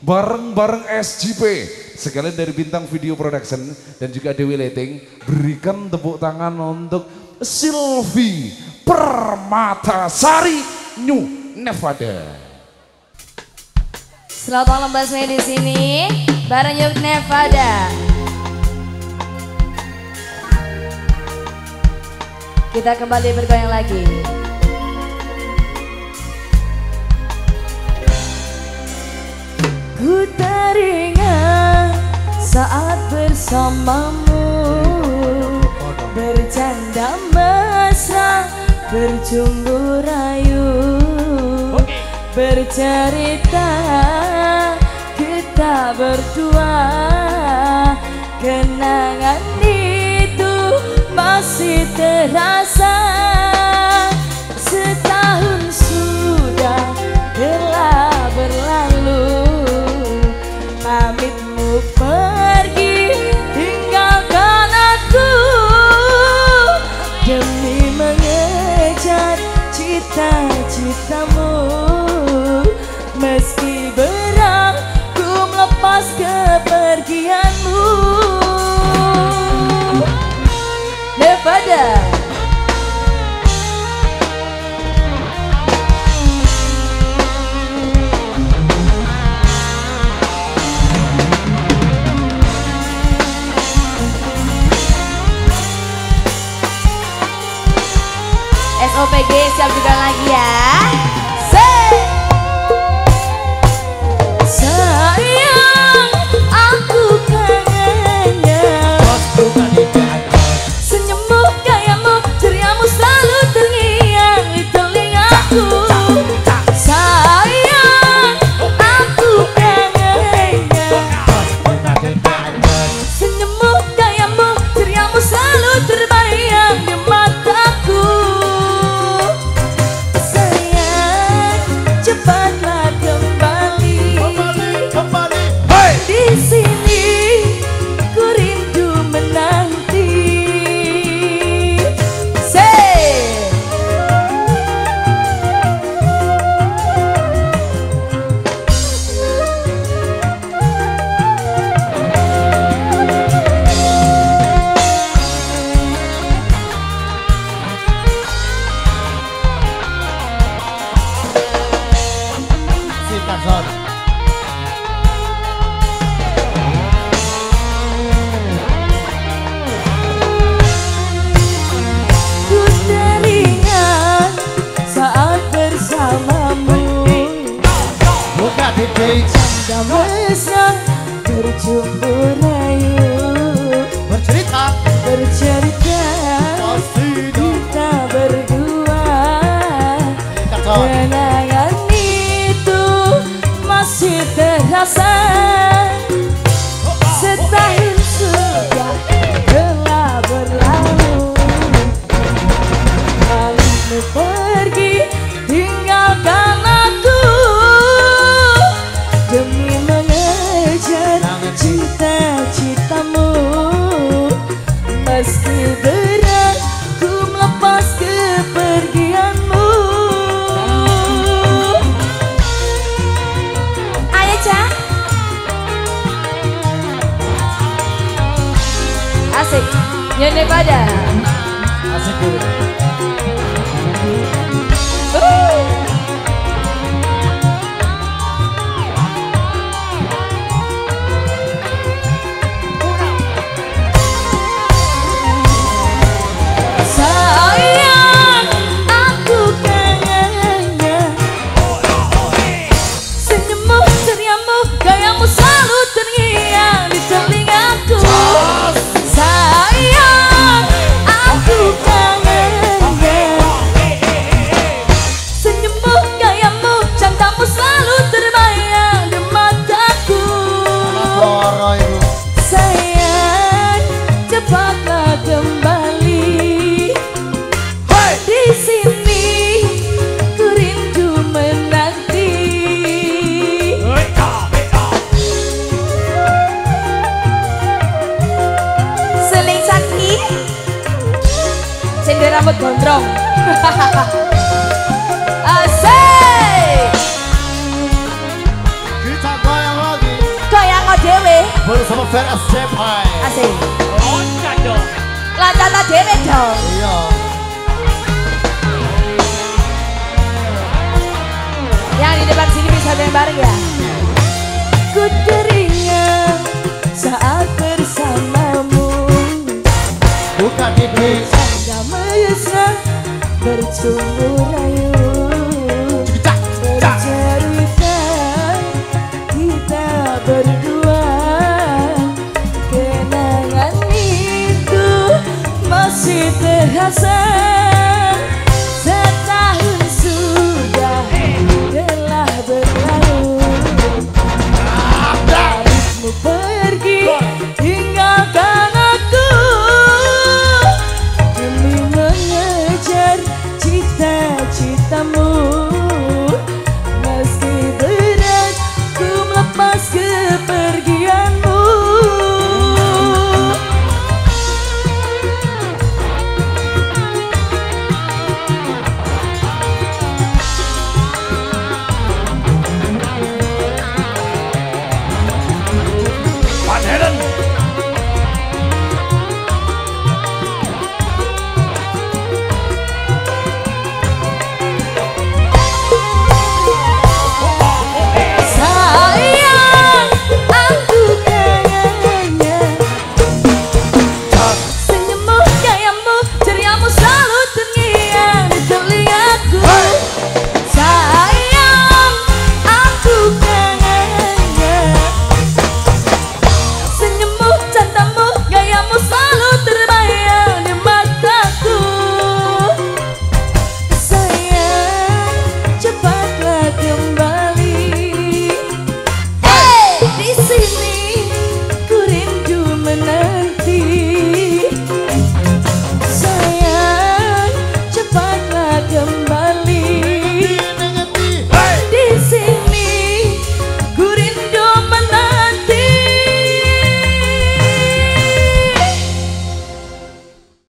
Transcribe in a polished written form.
bareng-bareng SJP sekalian dari Bintang Video Production dan juga Dewi Leting. Berikan tepuk tangan untuk Sylvie Permatasari New Nevada. Selamat malam Mbak Smee di sini bareng New Nevada. Kita kembali bergoyang lagi. Ku teringat saat bersamamu, bercanda mesra, berjumbu rayu, bercerita kita berdua. Kenangan itu masih terasa. Setahun sudah telah berlalu, pamitmu pergi tinggalkan aku demi mengejar cita-citamu. Meski berat ku melepas kepergianmu. Nevada. SOPG siap juga lagi ya. Sayang, aku kangennya senyummu, gayamu, ceriamu selalu terngiang di telingaku. Sayang, aku kangennya senyummu, gayamu, ceriamu selalu terbayang di mataku. Sayang, cepatlah kembali. Di sini ku rindu menanti. Ku teringat saat bersamamu, bercanda mesra, berjumbu rayu, bercerita kita berdua. Kenangan itu masih terasa. Setahun sudah telah berlalu, pamitmu pergi tinggalkan aku demi mengejar cita-citamu. Meski berat ku melepas kepergianmu. Ayo Cak, asik New Nevada. Asik dulu. Sayang, aku kangennya senyummu, ceriamu, gayamu selalu terngiang di telingaku. Sayang, aku kangennya senyummu, gayamu, candamu selalu terbayang di mataku. Sayang, cepatlah kembali. Di sini ku rindu menanti. Seling Saki, sendiri rambut gondrong. Asik. Kita goyang lagi. dewe. Bersama Feras Cepai. Asik. Loncat dong. Lancar dewe dong. Iya. Yang di depan sini bisa bareng ya. Ku teringat saat bersamamu. Buka tipis. Tanda mesra bercumbu rayu. Bercerita kita berdua. Kenangan itu masih terasa.